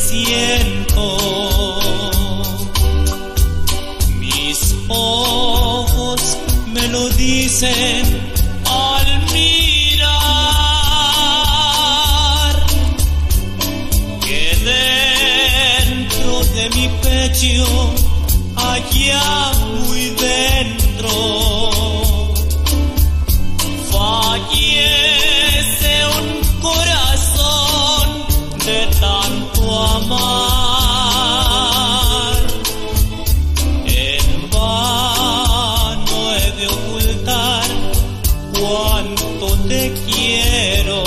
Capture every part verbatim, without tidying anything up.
siento. Mis ojos me lo dicen al mirar, que dentro de mi pecho, allá muy dentro, fallece un corazón de tanto amar. En vano he de ocultar cuánto te quiero.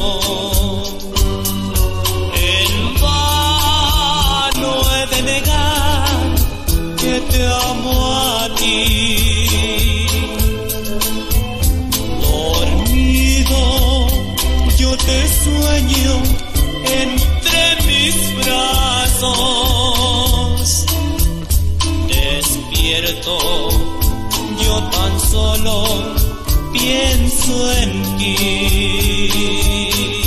En vano he de negar que te amo a ti. Dormido yo te sueño entre mis brazos. Despierto yo tan solo pienso en ti.